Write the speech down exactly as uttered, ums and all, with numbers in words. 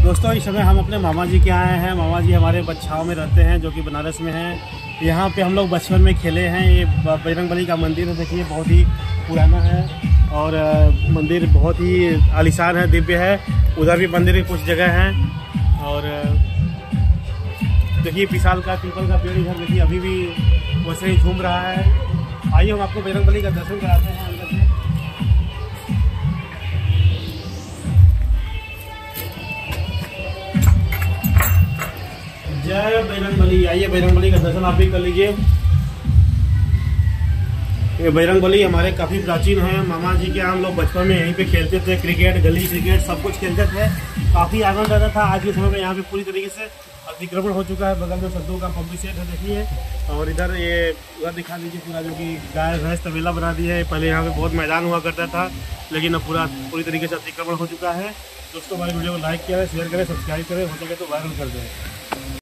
दोस्तों इस समय हम अपने मामा जी के आए हैं। मामा जी हमारे बच्छाव में रहते हैं जो कि बनारस में हैं। यहाँ पे हम लोग बचपन में खेले हैं। ये बजरंगबली का मंदिर है, देखिए बहुत ही पुराना है और मंदिर बहुत ही आलीशान है, दिव्य है। उधर भी मंदिर की कुछ जगह हैं और देखिए विशाल का पीपल का पेड़ इधर देखिए अभी भी वैसे ही घूम रहा है। आइए हम आपको बजरंगबली का दर्शन कराते हैं अंदर से। जय बजरंगबली। आइए बजरंगबली का दर्शन आप भी कर लीजिए। ये बजरंगबली हमारे काफ़ी प्राचीन है। मामा जी के हम लोग बचपन में यहीं पे खेलते थे, क्रिकेट, गली क्रिकेट सब कुछ खेलते थे। काफ़ी आनंद आता था। आज के समय में यहाँ पे पूरी तरीके से अतिक्रमण हो चुका है। बगल में सद्दू का पंपी सेट है देखिए, और इधर ये उधर दिखा दीजिए पूरा, जो कि गाय भैंस तबेला बना दी है। पहले यहाँ पे बहुत मैदान हुआ करता था, लेकिन अब पूरा पूरी तरीके से अतिक्रमण हो चुका है। दोस्तों हमारी वीडियो को लाइक करें, शेयर करें, सब्सक्राइब करें, हो सके तो वायरल कर दें।